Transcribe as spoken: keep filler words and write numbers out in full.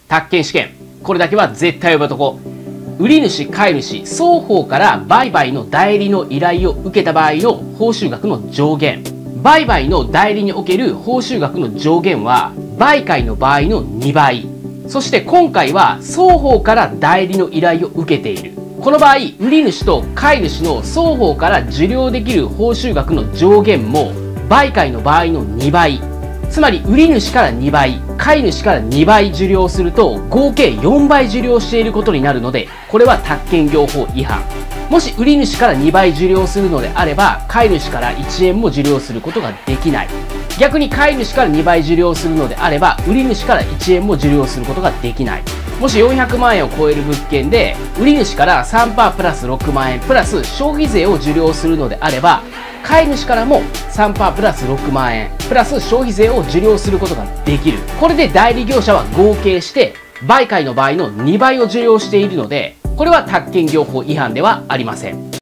宅建試験。これだけは絶対覚えとこう。売り主、買い主、双方から売買の代理の依頼を受けた場合の報酬額の上限。売買の代理における報酬額の上限は、売買の場合のにばい。そして今回は双方から代理の依頼を受けている。この場合、売り主と買い主の双方から受領できる報酬額の上限も、売買の場合のにばい。つまり、売り主からにばい、買い主からにばい受領すると、合計よんばい受領していることになるので、これは宅建業法違反。もし売り主からにばい受領するのであれば、買い主からいちえんも受領することができない。逆に買い主からにばい受領するのであれば、売り主からいちえんも受領することができない。もしよんひゃくまんえんを超える物件で、売り主から さんパーセント プラスろくまんえんプラス消費税を受領するのであれば、買い主からも さんパーセント プラスろくまんえんプラス消費税を受領することができる。これで代理業者は合計して売買の場合のにばいを受領しているので、これは宅建業法違反ではありません。